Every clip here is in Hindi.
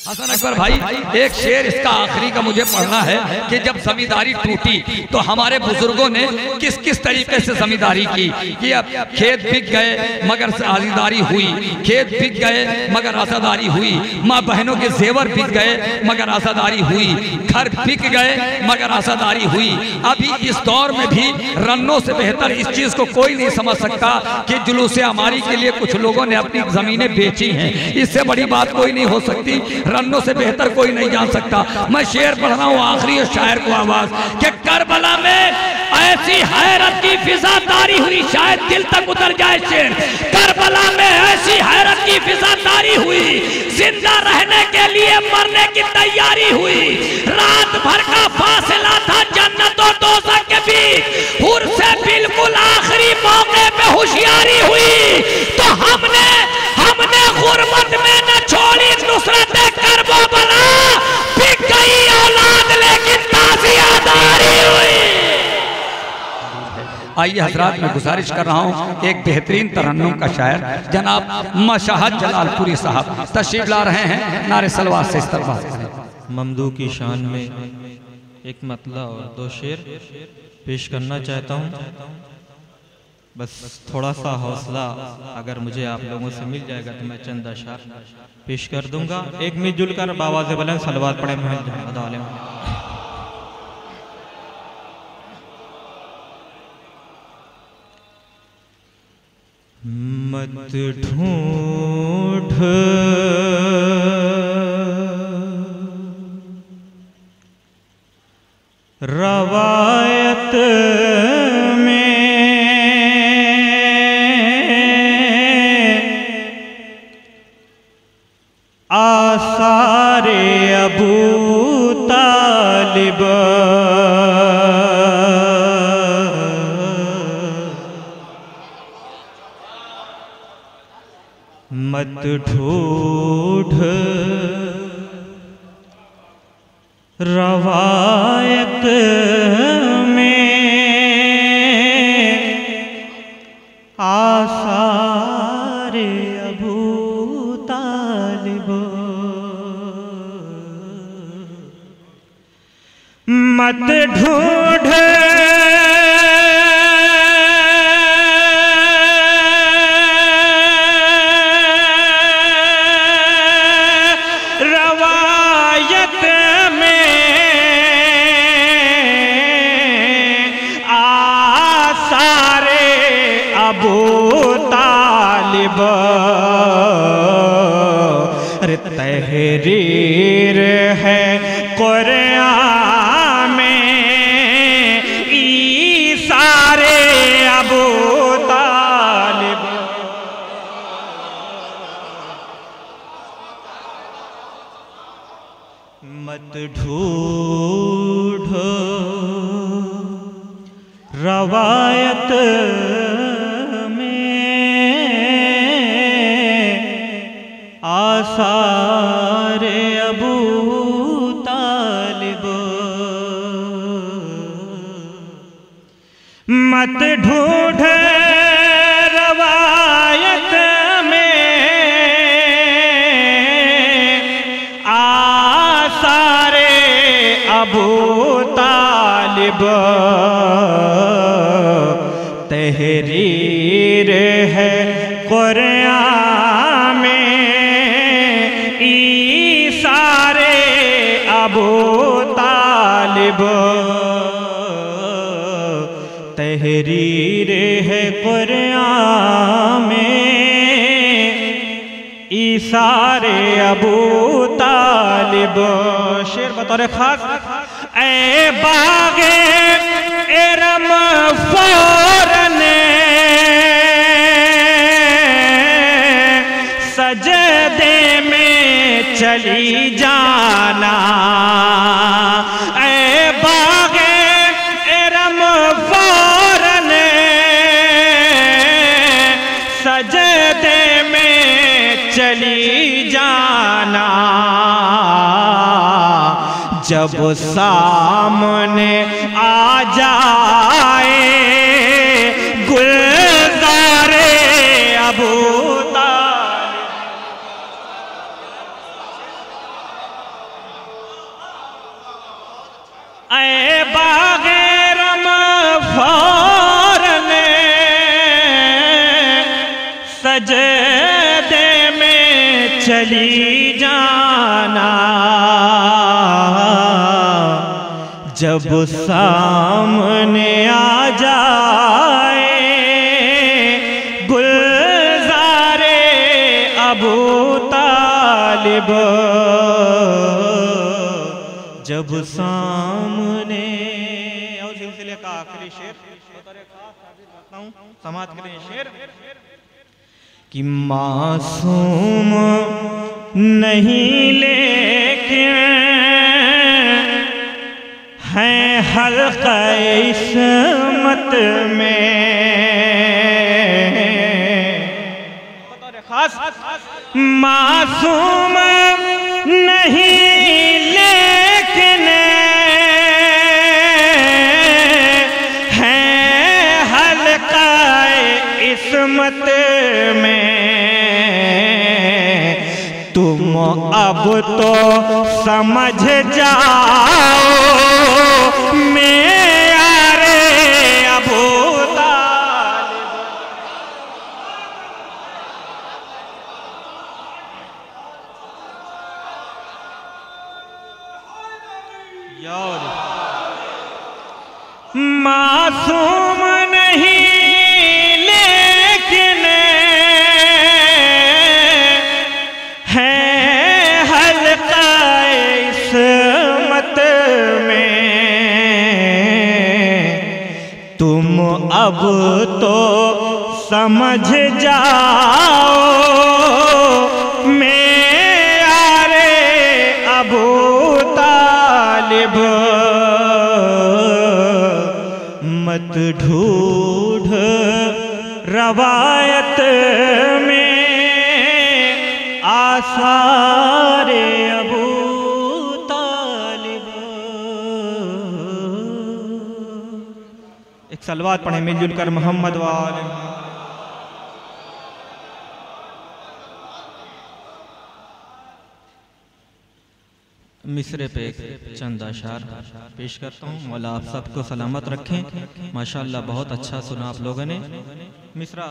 हसन अकबर भाई, एक शेर इसका आखिरी का मुझे पढ़ना है कि जब जमींदारी टूटी तो हमारे बुजुर्गों ने किस किस तरीके से जमींदारी की कि अब खेत बिक गए मगर आज़ीदारी हुई, खेत बिक गए मगर आज़ादारी हुई, माँ बहनों के जेवर बिक गए मगर आज़ादारी हुई, घर बिक गए मगर आज़ादारी हुई। अभी इस दौर में भी रन्नों से बेहतर इस चीज को कोई नहीं समझ सकता कि जुलूस अमारी के लिए कुछ लोगों ने अपनी जमीनें बेची हैं। इससे बड़ी बात कोई नहीं हो सकती, रन्नों से बेहतर कोई नहीं जान सकता। मैं शेर पढ़ रहा हूँ आखिरी शायर को आवाज कि करबला में ऐसी हैरत की फिजा तारी हुई, शायद दिल तक उतर जाए शेर। करबला में ऐसी हैरत की फिजा तारी हुई, जिंदा रहने के लिए मरने की तैयारी हुई। रात भर का फासला था जन्नत और दोज़ख के बीच, हुर से बिल्कुल आखिरी मौके पे होशियारी हुई। तो हमने गुर्बत में न छोड़ी नुसरत करबला, बिक गई औलाद लेकिन ताज़ियादारी हुई। आइए हजरात, मैं गुजारिश कर रहा हूँ एक बेहतरीन तरन्नुम का शायर जनाब मशाहद जलालपुरी साहब तशरीफ ला रहे हैं, नारे सलवात से इस्तकबाल। ममदू की शान में एक मतला और दो शेर पेश करना चाहता हूँ। बस थोड़ा सा हौसला अगर मुझे आप लोगों से मिल जाएगा तो मैं चंद अशार पेश कर दूंगा। एक मिलजुल कर बावाज़ बुलंद सलवात पढ़े मोहम्मद। मत ढूंढ रवायत में आसारे अबू तालिब, मत ढूंढ रवायत में आसारे अबू तालिब, मत ढूंढ रवायत में आसारे अबू तालिब। अरे तहरीर है कुरान में ईसारे अबू तालिब, मत ढूंढ रवायत आसारे अबू तालिब, मत ढूंढ रवायत में आसारे अबू तालिब। तहरीर है कुरान में ईसारे अबू तालिब, तहरीर है कुरान में ईसारे अबू तालिब। शेर बतौर खास, ए बागे इरम फौरन सजदे में चली जाना, ए बागे इरम फौरन सजदे में चली जाना। जब सामने आ जाए गुलज़ारे अबू तालिब, ऐ बागे रमफार ने सजदे में चली जाना, जब सामने आ जाए गुलज़ारे अबू तालिब, जब सामने। और सिलसिले का आखिरी शेर समाज के लिए शेर कि मासूम नहीं लेकिन हैं हल्क़ा इस्मत में, खास मासूम नहीं लेकिन हैं हल्क़ा इस्मत में। तुम अब तो समझ जाओ मेरे अबू तालिब, मासूम नहीं लेकिन है हल्क़ा इस्मत में। तुम अब तो समझ जाओ मेरे अबू तालिब, मत ढूंढ रवायत में आसारे अबू तालिब। एक सलवात पढ़े मिलजुल कर मोहम्मद वाले। मिसरे पे चंद अशार पेश करता हूँ। मौला आप सबको सलामत रखें। माशाअल्लाह बहुत अच्छा सुना आप लोगों ने। मिसरा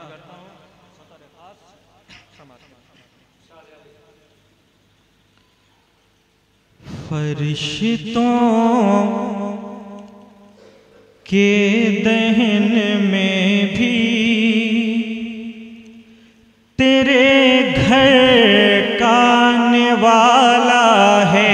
फरिश्तों के दहन में भी तेरे घर का आने वाला है।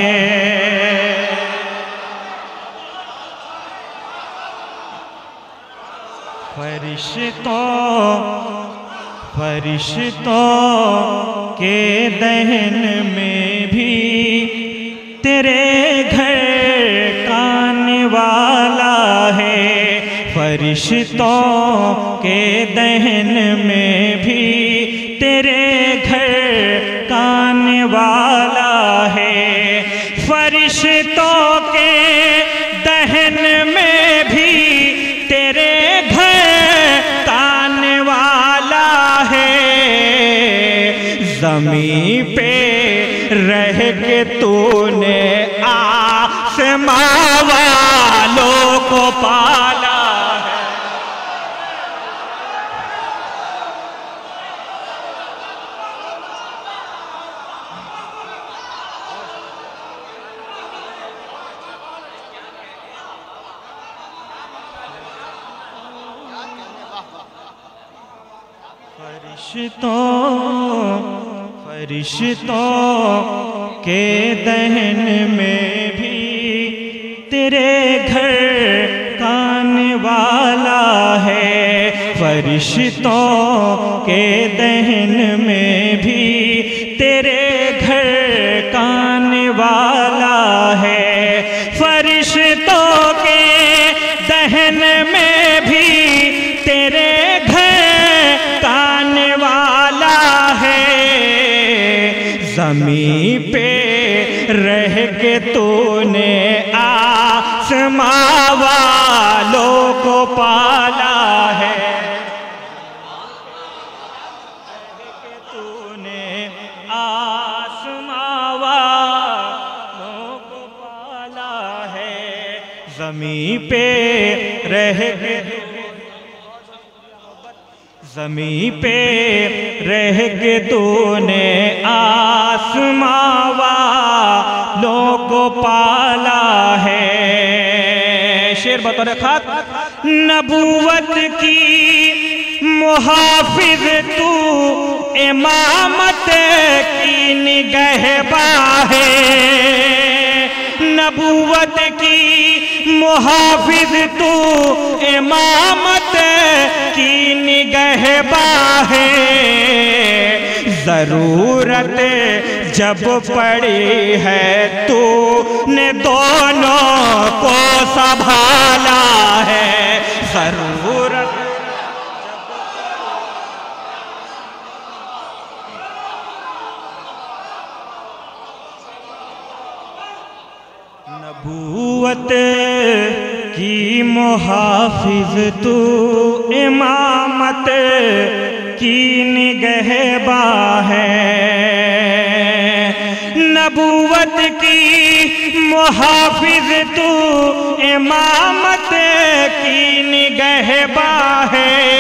फरिश्तों के दहन में भी तेरे घर का आने वाला है। फरिश्तों के दहन में भी तेरे घर का आने वाला है। फरिश्तों के दहन में भी तेरे घर का आने वाला है। ज़मीं पे रह के तूने आसमां वालों को पाला है। फरिश्तों के दहन में भी तेरे घर का आने वाला है। फरिश्तों के दहन में भी तेरे घर का आने वाला है। फरिश्तों के दहन में भी तेरे ज़मीं पे रह के तूने आसमां वालों को पाला है। तूने आसमां वालों को पाला है। ज़मीं पे रह के, ज़मीं पे रह के तूने आसमां वालों को पाला है। शेर बतौर खास, नबूवत की मुहाफिज तू, इमामत की निगहबान है। नबूवत की मुहाफिज तू, इमामत की निगहबान है। ज़रूरत जब पड़ी है तूने दोनों को संभाला है। ज़रूरत नबूवत की मुहाफिज तू, इमामत की निगहबान है। नबूवत की मुहाफिज तू, इमामत की निगहबान है।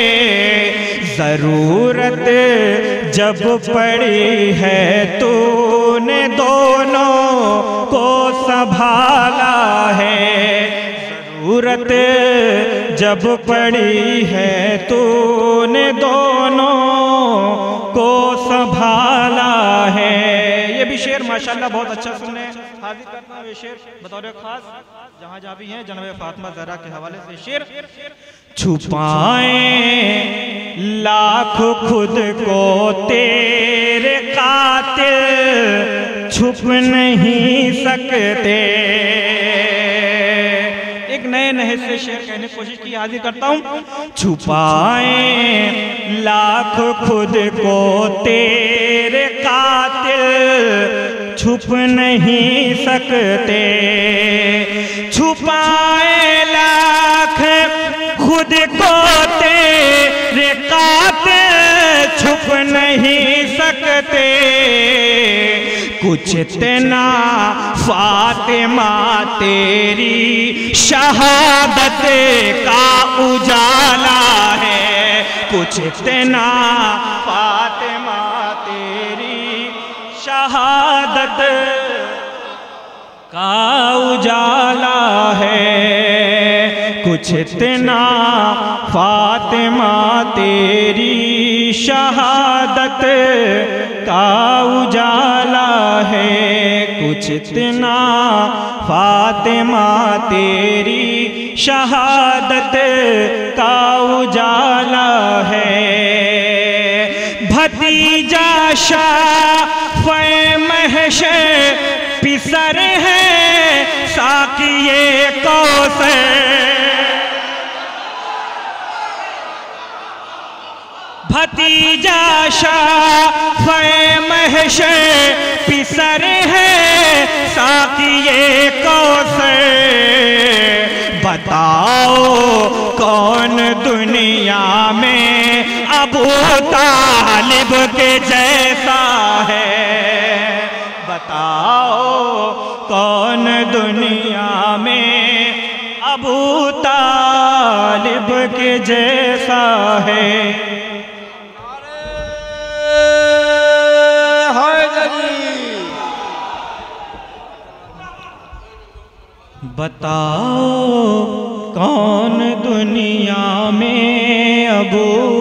ज़रूरत जब पड़ी है तूने दोनों को संभाला है। ज़रूरत जब पड़ी है तूने दोनों को संभाला है। ये भी शेर माशाल्लाह बहुत अच्छा सुनने हाजिर करता हूँ। ये शेर बतौर खास जहाँ जहाँ भी हैं जनाब फातिमा ज़हरा के हवाले से शेर। छुपाएं लाख खुद को तेरे कातिल छुप नहीं सकते। एक नए नए से शेर कहने की कोशिश की हाजिर करता हूँ। छुपाएं लाख खुद को तेरे कातिल छुप नहीं सकते। छुपाएं लाख खुद को तेरे कातिल छुप नहीं सकते। कुछ इतना फातिमा तेरी शहादत का उजाला है। कुछ इतना फातिमा तेरी शहादत का उजाला है। कुछ इतना फातिमा तेरी शहादत का उजाला है। कुछ इतना फातिमा तेरी शहादत का उजाला है। भतीजा शाफ़े महशर पिसर है साक़िए कौसर। भतीजा शाफ़े महशर पिसर है साक़िए कौसर। बताओ कौन दुनिया में अबू तालिब के जैसा है। बताओ कौन दुनिया में अबू तालिब के जैसा है। बताओ कौन दुनिया में अबू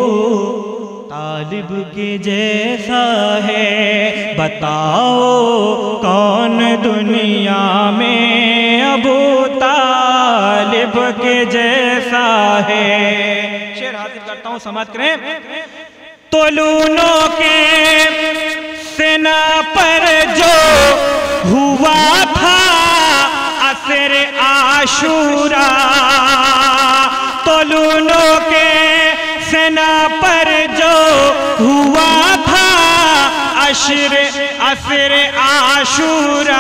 तालिब के जैसा है। बताओ कौन दुनिया में अबू तालिब के जैसा है। शेर हाजिर करता हूँ, समाज करें। तोलूनों के सेना पर जो हुआ था असर आशूरा। तोलूनों के सेना पर जो हुआ था असर आशूरा।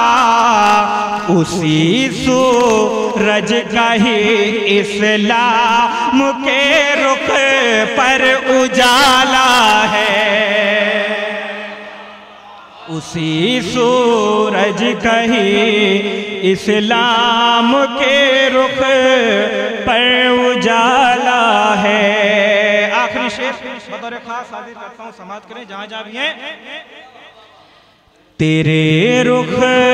उसी सूरज का ही इस्लाम के रुख पर उजाला है। उसी सूरज कहीं इस्लाम के रुख पर उजाला है। आखिरी शेर बतौर खास हाजिर करता हूँ, समाप्त करें जहाँ जहाँ भी हैं। तेरे रुख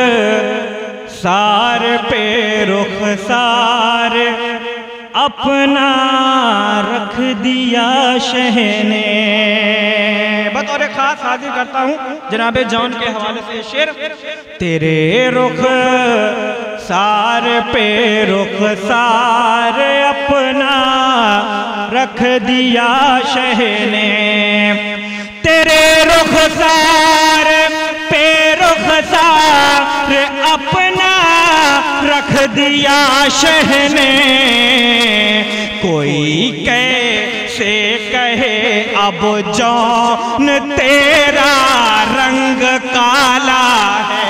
सार पे रुख सार अपना रख दिया शहने। बतौर खास हाजिर करता हूँ जनाबे जॉन के हवाले से शेर। तेरे रुख सार पे रुख सार अपना रख दिया शहने। तेरे रुख सार पे रुख सार अपना रख दिया शहने। कोई कैसे कहे अब जौन तेरा रंग काला है।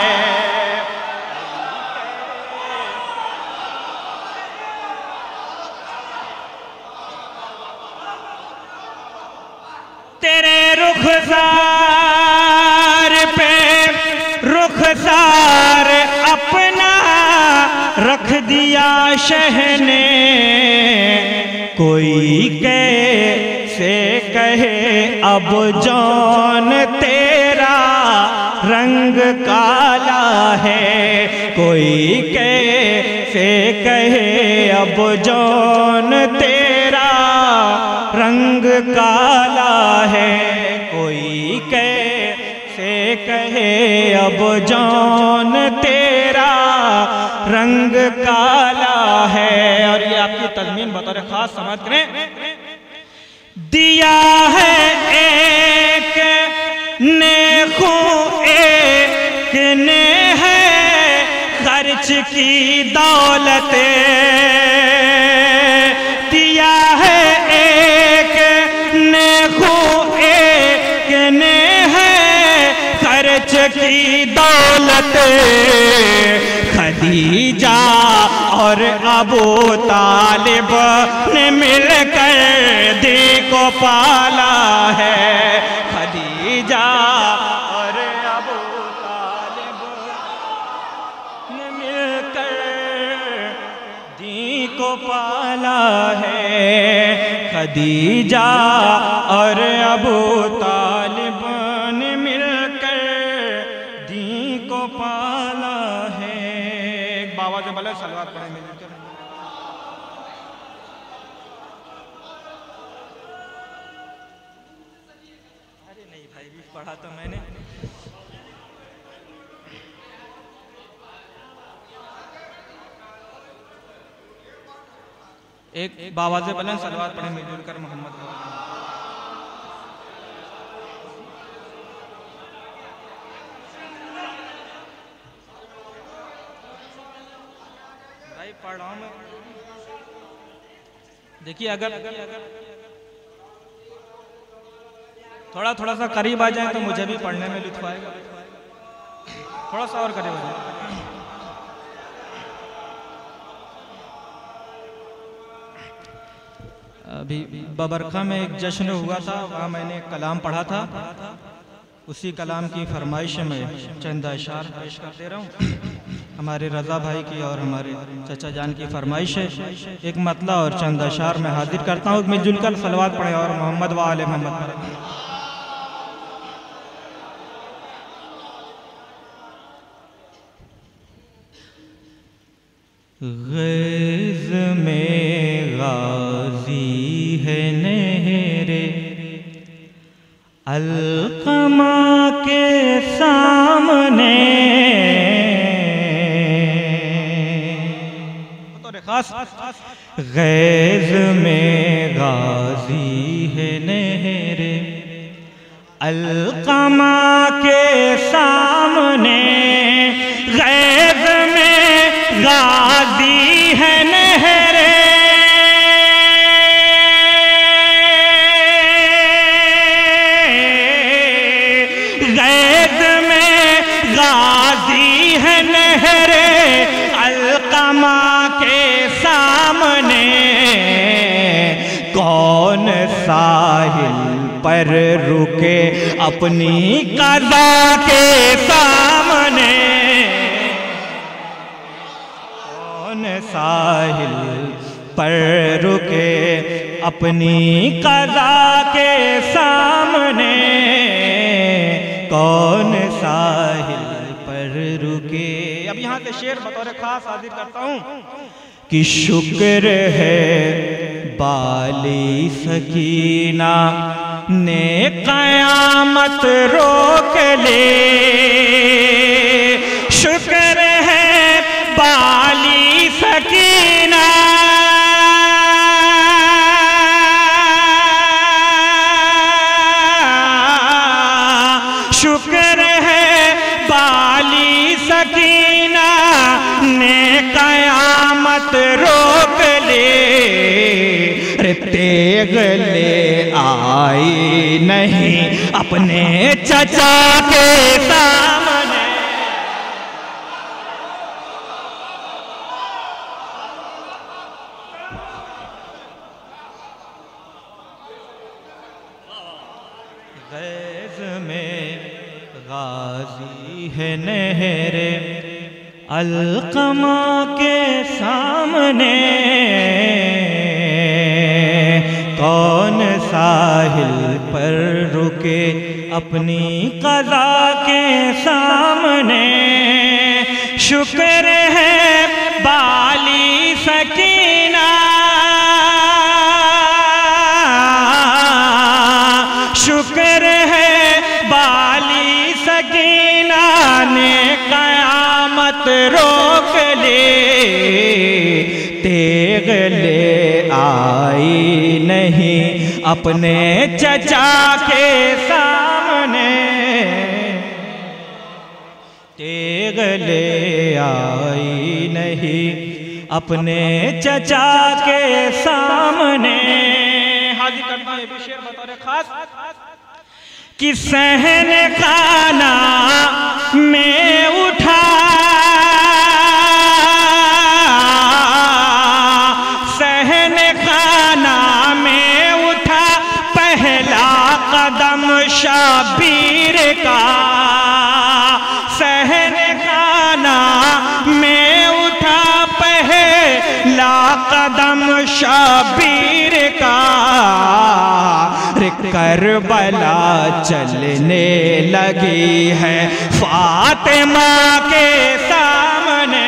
तेरे रुखसार पे रुखसार अपना रख दिया शहने। कोई कैसे कहे अब जौन तेरा रंग काला है। कोई कैसे कहे अब जौन तेरा रंग काला है। कोई कैसे कहे अब जौन तेरा रंग काला है। और ये आपकी तज़मीन बतौर खास समझ करें। दिया है एक ने खो एक ने है खर्च की दौलत। दिया है एक ने खो एक ने है खर्च की दौलत। खदीजा और अबू तालिब ने मिलकर दी को पाला है। खदीजा और अबू तालिब ने मिलकर दी को पाला है। खदीजा और अबू तालिब ने मिलकर दी को पाला है। एक बाबा से भले सलवात पढ़े मिलकर। अरे नहीं भाई, भी पढ़ा तो मैंने। एक बाबा से भले सलवात पढ़े मिलजुल कर मोहम्मद। भाई पढ़ रहा हूं मैं। देखिए अगर थोड़ा थोड़ा सा करीब आ जाए तो मुझे भी पढ़ने में लुत्फ आएगा। थोड़ा सा और करीब आ जाए। अभी बबरखा में एक जश्न हुआ था, वहाँ मैंने कलाम पढ़ा था। उसी कलाम की फरमाइश में चंद अशार पेश कर दे रहा हूँ। हमारे रज़ा भाई की और हमारे चचा जान की फरमाइश है। एक मतला और चंद अशार में हाजिर करता हूँ। मिलजुल कर सलवात पढ़े और मोहम्मद व आले मोहम्मद पढ़े। ग़ैज़ में गाज़ी है नहरे अलक़मा के सामने। ग़ैज़ में गाज़ी है नहरे अलक़मा के सामने। ग़ैज़ में गाज़ी है नहरे ग़ैज़ में गाज़ी है नहरे अलक़मा के सामने। कौन साहिल पर रुके अपनी कज़ा के सामने। कौन साहिल पर रुके अपनी कज़ा के सामने, कौन साहिल पर रुके। अब यहाँ से शेर बतौर खास हाजिर करता हूँ कि शुक्र है बाली सकीना ने क़यामत रोक ले। शुक्र है बाली सकीना शुक्र है बाली सकीना ने क़यामत रोक ले। रे तेग ले आई नहीं अपने चचा के सामने। गैज़ में गाज़ी है नहरे अलक़मा के सामने, कौन साहिल पर रुके अपनी क़ज़ा के सामने। शुक्र है बाली सकीना शुक्र है बाली सकीना ने क़यामत रोक ले। तेग ले आई नहीं अपने चचा के सामने। तेग ले आई नहीं अपने चचा के सामने। हाजिर करता हूं ये भी शेर बतौर खास कि सहन खाना में उठा सहन खाना में उठा पहला कदम शबीर का। सहन खाना में उठा पहला कदम शबीर का। करबला चलने लगी है फातिमा के सामने।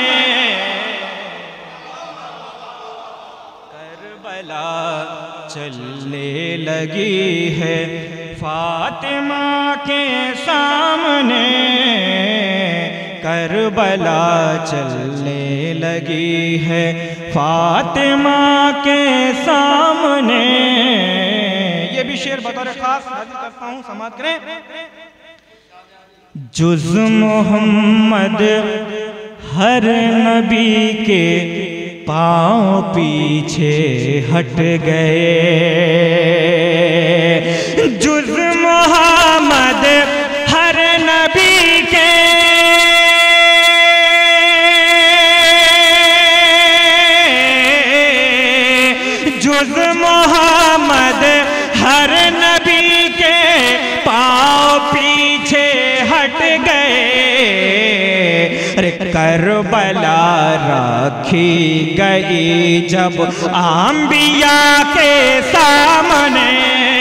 करबला चलने लगी है फातिमा के सामने। करबला चलने लगी है फातिमा के सामने। ये भी शेर बतौर खास हाजिर करता हूँ, समाप्त करें। जुज़ मोहम्मद हर नबी के पाँव पीछे हट गए। जुज़ मोहम्मद हर नबी के जुज़ मोहम्मद हर नबी के पाँव पीछे हट गए। रे करबला रखी गई जब अंबिया के सामने।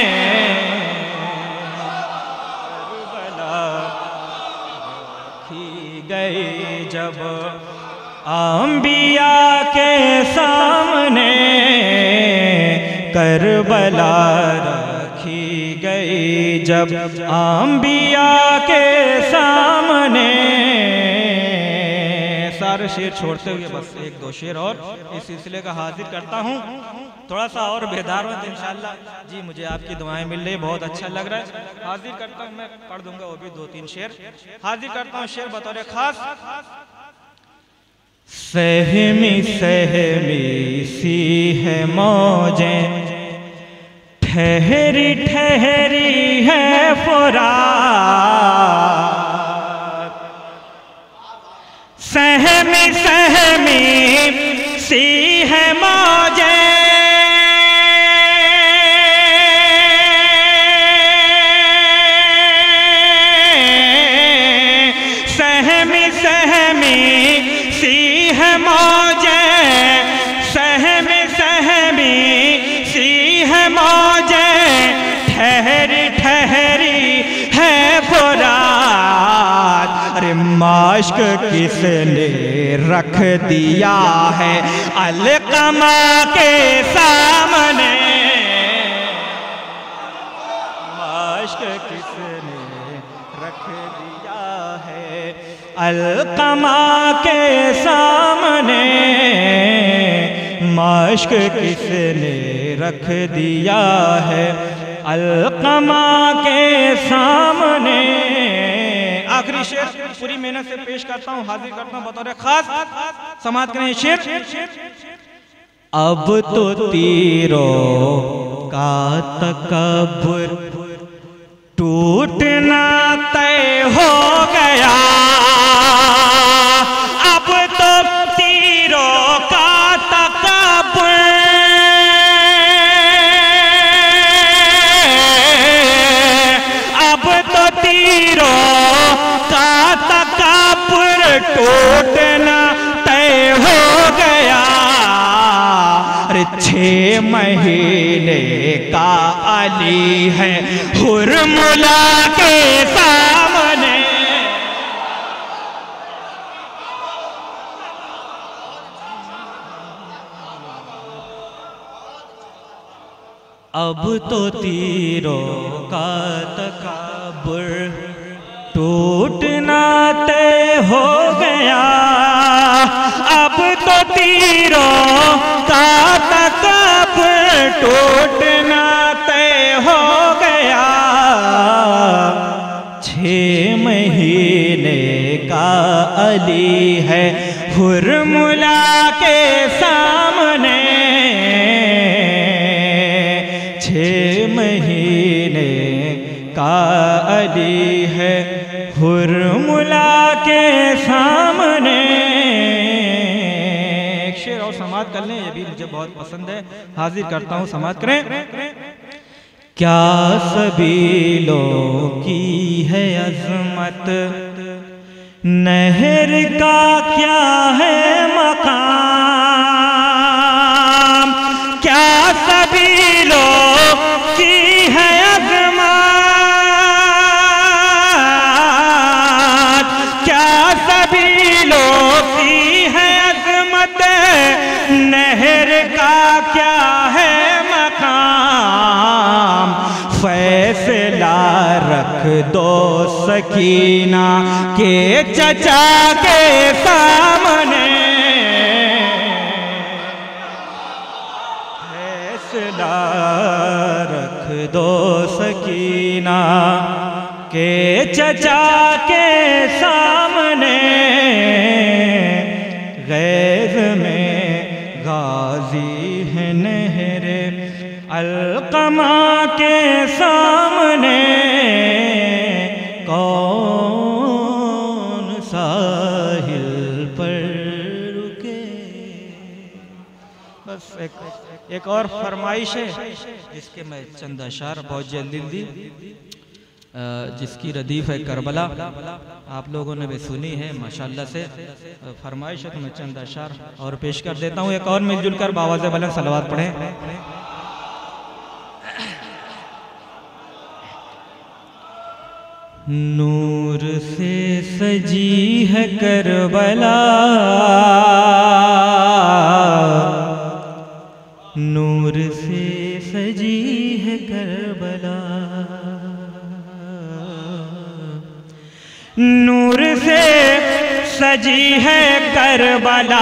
करबला रखी गई जब अंबिया के सामने। करबला रखी गई जब अंबिया के सामने। सारे शेर छोड़ते हुए बस एक दो शेर और इस सिलसिले का हाजिर करता हूँ। थोड़ा सा और बेदार हो तो इंशाअल्लाह जी मुझे आपकी दुआएं मिल रही, बहुत अच्छा लग रहा है। हाजिर करता हूँ, मैं पढ़ दूंगा वो भी 2-3 शेर। हाजिर करता हूँ शेर बतौर खास। सहमी सहमी सी है मौजें ठहरी ठहरी है फुरात। सहमी सहमी सी है मौजें सहमी सी है मौजे, सहमी सहमी सी है मौजे, ठहरी ठहरी है फुरात। अरे माश्क किसने रख दिया है अलकमा के सामने, माश्क किसने रख दिया है अलकमा के सामने, माश्क किसने रख दिया है अलकमा के सामने। आखिरी शेर पूरी मेहनत से पेश करता हूँ, हाजिर करता हूँ बतौर खास, समाप्त करें शेर। अब तो तीरों का तकब्बुर टूटना तय हो गया, अब तो तीरों का तकब्बुर, अब तो तीरों का तकब्बुर टूटना तय हो गया। अरे 6 महीने का अली है हुर्मुला के सामने, अब तो तीरों का तकब्बुर टूटना तय हो गया, अब तो तीरों का तकब्बुर टूटना तय हो गया। 6 महीने का अली है हुर्मुला के सामने, 6 महीने का अली है हुर्मुला के सामने। एक शेर और समाप्त कर लें, ये भी मुझे बहुत पसंद है, हाजिर करता हूँ, समाप्त करें। क्या सबीलों की है अज़मत, नहर का क्या है मकाम, क्या सबीलों की है अज़मत, क्या सबीलों की है अज़मत, नहर का क्या है मकाम। फैसला रख दो सकीना के चचा के सामने, फैसला रख दो सकीना के चचा के सामने। गैज़ में गाजी है नहरे अलकमा के सामने, कौन साहिल पर रुके। बस एक और फरमाइश है जिसके मैं चंद अशार बहुत जल्दी जिसकी रदीफ है करबला, आप लोगों ने भी सुनी है माशाल्लाह से। फरमाइश है तो मैं चंद अशार और पेश कर देता हूँ। एक और मिलजुल कर बावाज़े बुलंद सलवात पढ़ें। नूर से सजी है करबला, नूर से सजी है करबला, नूर से सजी है करबला,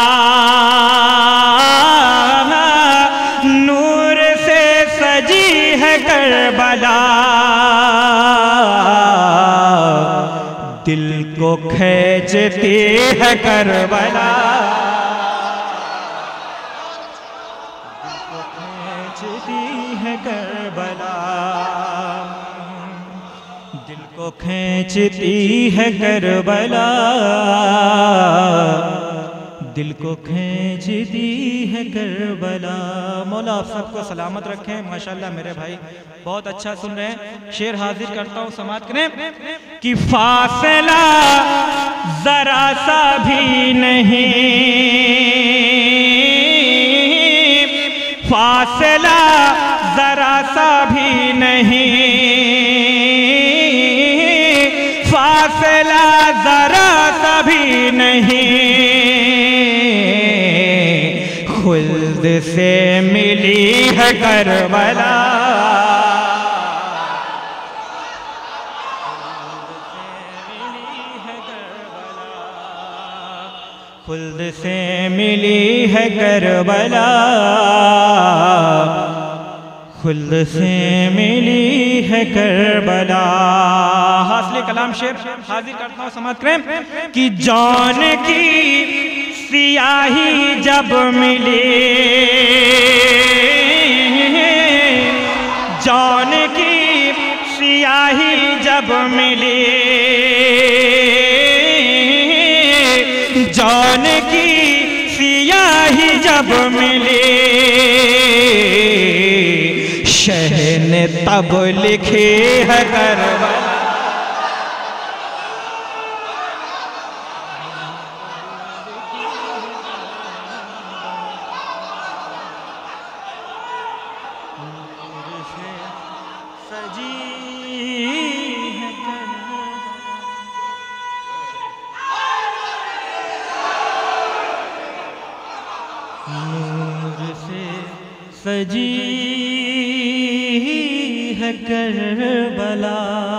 नूर से सजी है करबला, दिल को खींचती है करबला, दिल को खींचती है करबला, दिल को खींचती है करबला, दिल को खींचती है करबला। मौला आप सबको सलामत रखें। माशाल्लाह मेरे भाई बहुत अच्छा सुन रहे हैं। शेर हाजिर करता हूँ, समाप्त करें कि फासला जरा सा भी नहीं, फासला जरा सा भी नहीं, फासला जरा सा भी नहीं, खुल्द से मिली है करबला, खुल्द से मिली है करबला, खुल्द से मिली है करबला। हासिल कलाम शेर हाजिर करता हूँ, समाप्त करें कि जान की सियाही जब मिली, जान की सियाही जब मिली, जान की सियाही जब मिली, शह ने तब लिखी है करबला, सजी है करबला,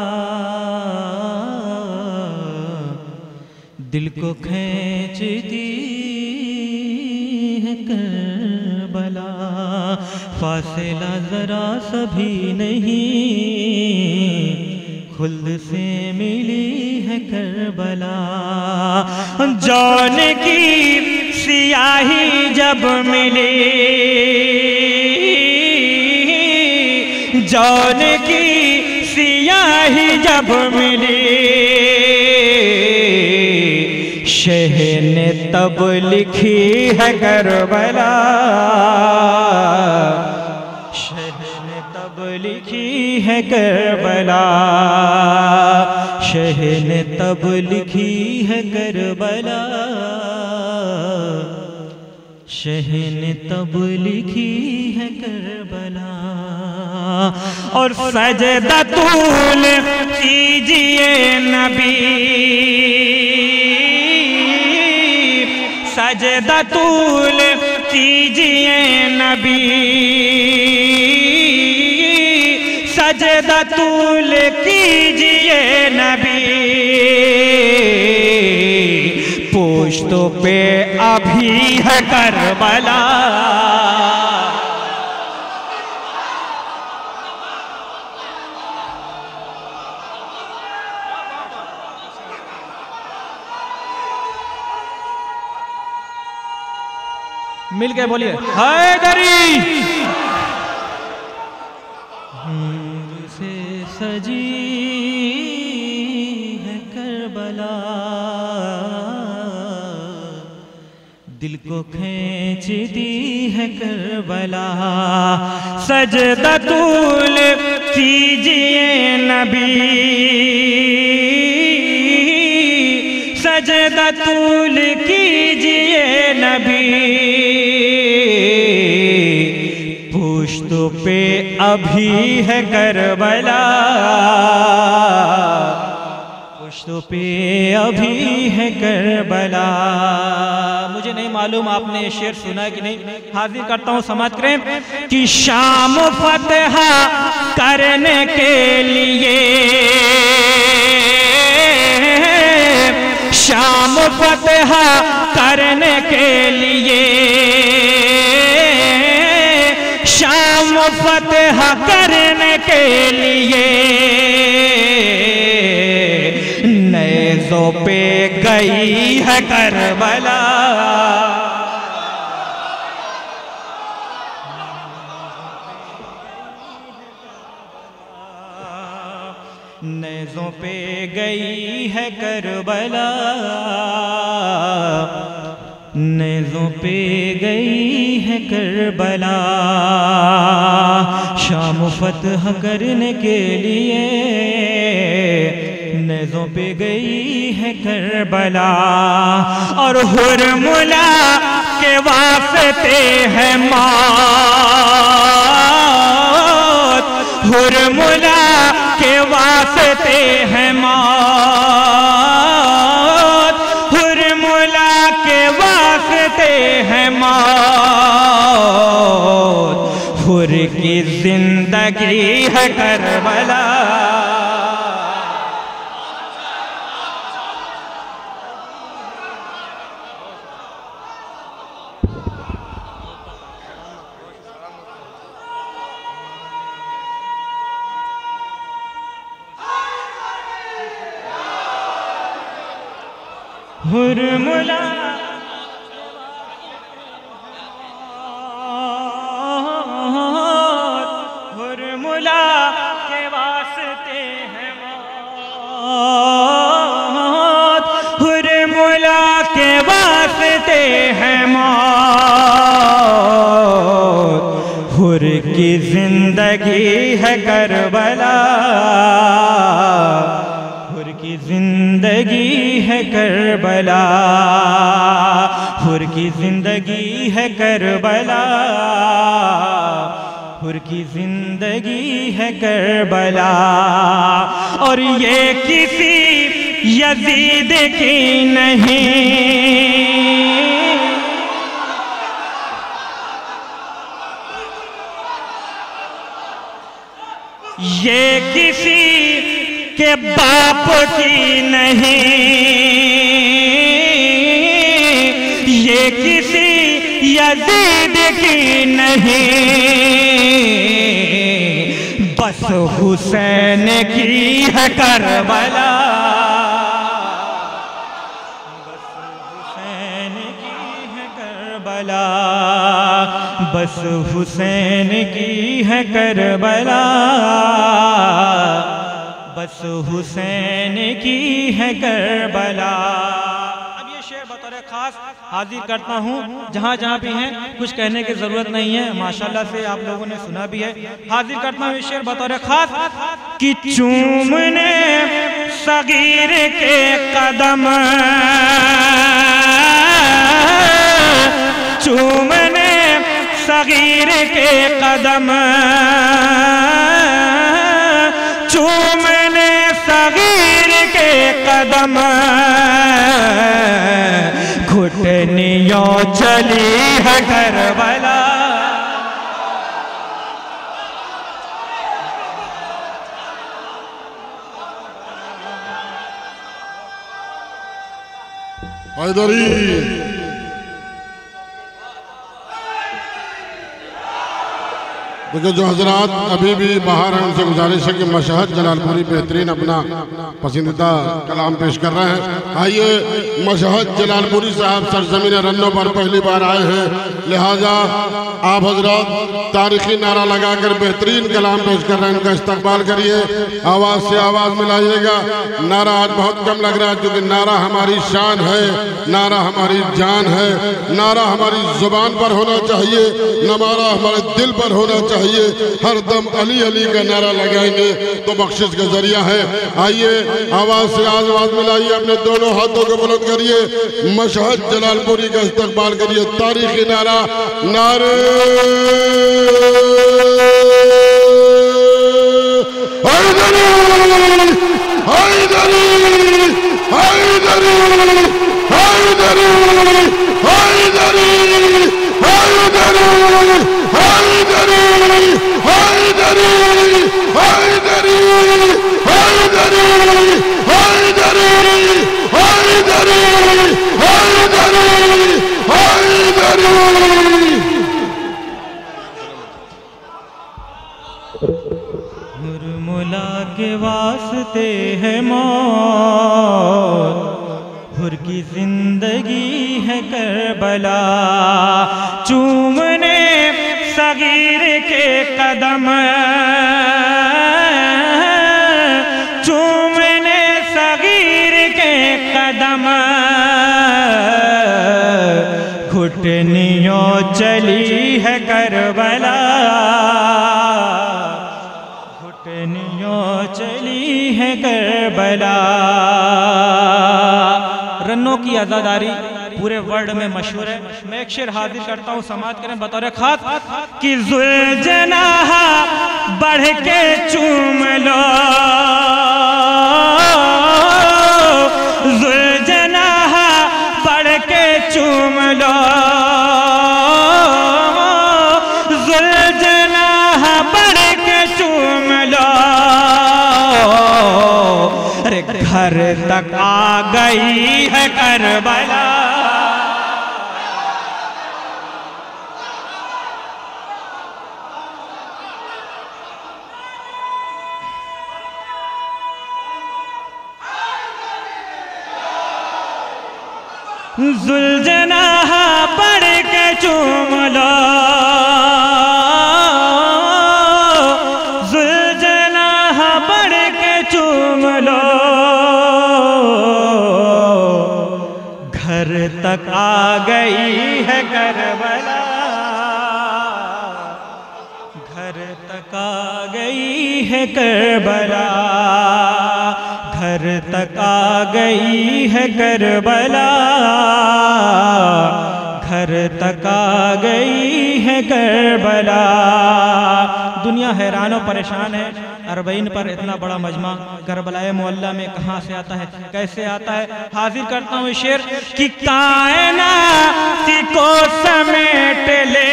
दिल को खींचती है करबला, फासला जरा सा भी नहीं, खुल्द से मिली है करबला। जान की सियाही जब मिली, जान की सियाही जब मिली, शह ने तब लिखी है करबला, शह ने तब लिखी है करबला, शह ने तब लिखी है करबला, शह ने तब लिखी है करबला। और सजदा तूल कीजिए नबी, सजदा तूल कीजिए नबी, सजदा तूल कीजिए नबी, पुश्तों पे अभी है करबला, मिल के बोलिए हैदरी। से सजी है करबला, दिल को खींचती है करबला, सजदा तूल कीजिए नबी, सजदा तूल कीजिए नबी, पुश्तों पे अभी है करबला, पुश्तों पे अभी है करबला। मुझे नहीं मालूम आपने ये शेर सुना है कि नहीं, हाजिर करता हूँ, समाप्त करें कि शाम फतह करने के लिए, शाम फतह करने के लिए, शाम फतह करने के लिए, नेज़ों पे गई है करबला, नेज़ों पे गई है करबला, नेज़ों पे गई है करबला, शाम फतह करने के लिए नेज़ों पे गई है करबला, और हुरमुला के वास्ते है मौत, हुरमुला के वास्ते है मौत, हुरमुला के वास्ते है मौत, हुर की जिंदगी है करबला। हुरमुला हुरमुला के वास्ते है मौत, हुरमुला के वास्ते है मौत, हुर की जिंदगी है करबला, हुर की जिंदगी है करबला, हुर की जिंदगी है करबला, हुर की जिंदगी है करबला। और ये किसी यजीद की नहीं, ये किसी के बाप की नहीं, ये किसी यजीद की नहीं, बस हुसैन की है करबला, बस हुसैन की है करबला, बस हुसैन की है करबला, बस हुसैन की है करबला। अब ये शेर बतौर खास हाजिर करता हूँ, जहाँ जहाँ भी हैं कुछ कहने की ज़रूरत नहीं है, माशाल्लाह से आप लोगों ने सुना भी है। हाजिर करता हूँ ये शेर बतौर खास कि चूमने सगीर के कदम, चूमने सगीर के कदम, चूमने सगीर के कदम, घुटनियों चली है करबला, हैदरी देखो जो हजरात अभी भी बाहर हैं उनसे गुजारिश है कि मशहद जलालपुरी बेहतरीन अपना पसंदीदा कलाम पेश कर रहे हैं। आइए मशहद जलालपुरी साहब सरजमीन रन्नों पर पहली बार आए हैं, लिहाजा आप हजरात तारीखी नारा लगाकर बेहतरीन कलाम पेश कर रहे हैं, इनका इस्तकबाल करिए, आवाज़ से आवाज़ मिलाइएगा। नारा आज बहुत कम लग रहा है क्योंकि नारा हमारी शान है, नारा हमारी जान है, नारा हमारी जुबान पर होना चाहिए, नारा हमारे दिल पर होना चाहिए। हर दम अली अली का नारा लगाएंगे तो बख्शिश का जरिया है। आइए आवाज़ से आवाज़ मिलाइए, अपने दोनों हाथों को बुलंद करिए, मशहद जलालपुरी का इस्तकबाल करिए। तारीखी नारा, नारे हैदरी हैदरी हैदरी हैदरी हैदरी हैदरी हैदरी हैदरी हैदरी हैदरी हैदरी हैदरी हैदरी हैदरी। हुरमुला के वास्ते है मौत, हुर की जिंदगी है करबला, चूमने सगीर के कदम, चूमने सगीर के कदम, घुटनियों चली है करबला, घुटनियों चली है करबला। रन्नों की आज़ादारी पूरे वर्ल्ड में मशहूर है। मैं एक शेर हाजिर करता हूँ, समात करें बतौर खास कि ज़ुल्जनाह बढ़ के चूम लो, ज़ुल्जनाह बढ़ के चूम लो, ज़ुल्जनाह बढ़ के चूम लो। अरे घर तक आ गई है करबला, ज़ुल्जनाह बढ़ के चूम लो, ज़ुल्जनाह बढ़ के चूम लो। घर तक आ गई है करबला, घर तक आ गई है करबला, घर तक आ गई है करबला, घर तक आ गई है करबला। दुनिया हैरान और परेशान है, अरबईन पर इतना बड़ा मजमा करबलाए मुअल्ला में कहाँ से आता है, कैसे आता है। हाजिर करता हूँ शेर कि कायनात को समेट ले,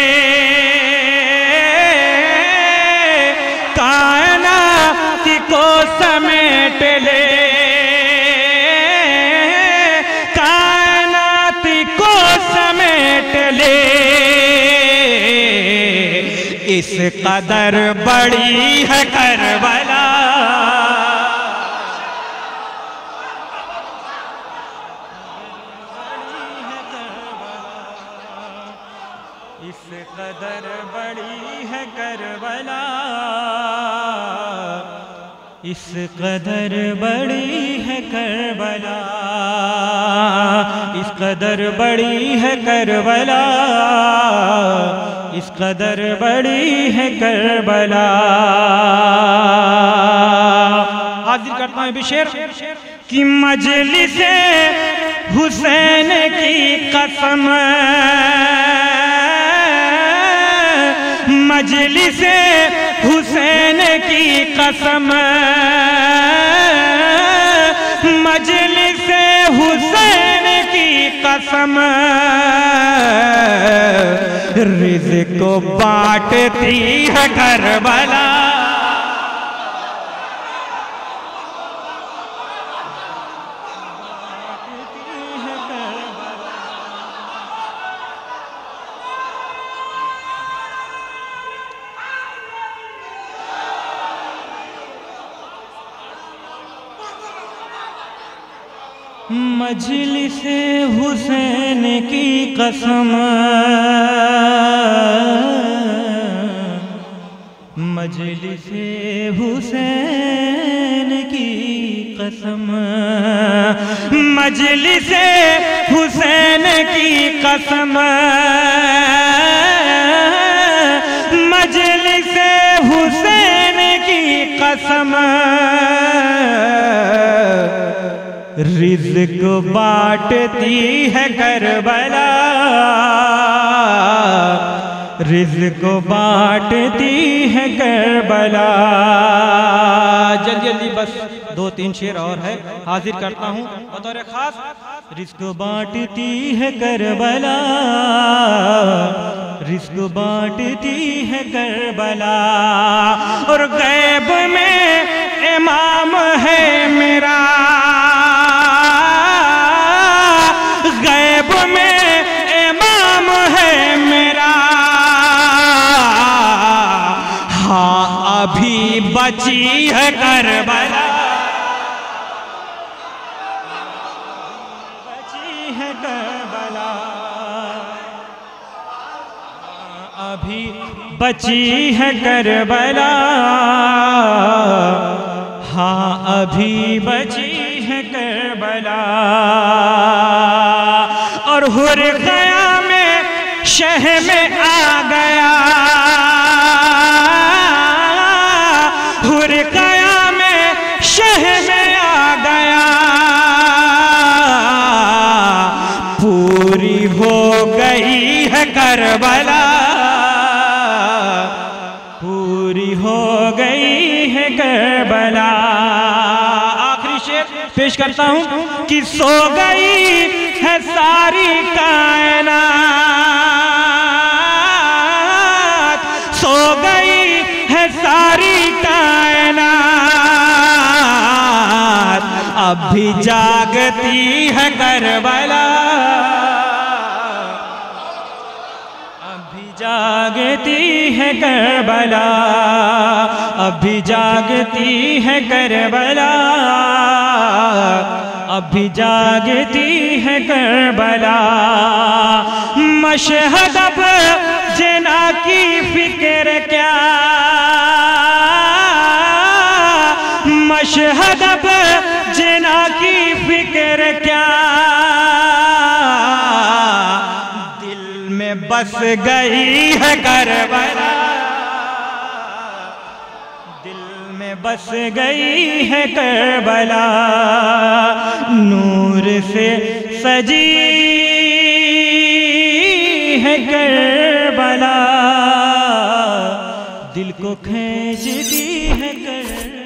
कायनात को समेट ले, कायनात को समेट ले। इस कदर बड़ी है करबला, इस कदर बड़ी है करबला, इस कदर बड़ी है करबला, इस कदर बड़ी है करबला, इस कदर बड़ी है करबला। हाजिर करता हूँ शेर कि मजलिसे हुसैन की कसम, मजलिसे हुसैन की कसम, मजलिसे हुसैन की कसम। रिज़्क़ को बांटती है करबला, मजलिसे हुसैन की कसम, मजलिसे हुसैन की कसम, मजलिसे हुसैन की कसम, मजलिसे हुसैन की कसम। रिज़्क़ बांटती है करबला, रिज़्क़ बांटती है करबला। जल्दी जल्दी बस 2-3 शेर और है, हाजिर करता हूँ बतौर खास। रिज़्क़ बांटती है करबला, रिज़्क़ बांटती है करबला। और गैब में इमाम है मेरा, गैब में इमाम है मेरा। हाँ अभी बची है करबला, बची है करबला, अभी बची है करबला। हाँ अभी बची है करबला। और हुर गया में शह में आ गया, हुर गया पूरी हो गई है करबला, पूरी हो गई है करबला। आखिरी शेर पेश करता हूं कि सो गई है सारी कायनात, सो गई है सारी कायनात, अब भी जागती है करबला, अब भी जागती है करबला, अब भी जागती है करबला, अब भी जागती है करबला। मशहद अब जना की फिक्र क्या, मशहद अब जना की फिक्र क्या, दिल में बस गई है करबला, दिल में बस गई है करबला। नूर से सजी है करबला, दिल को खींचती है करबला।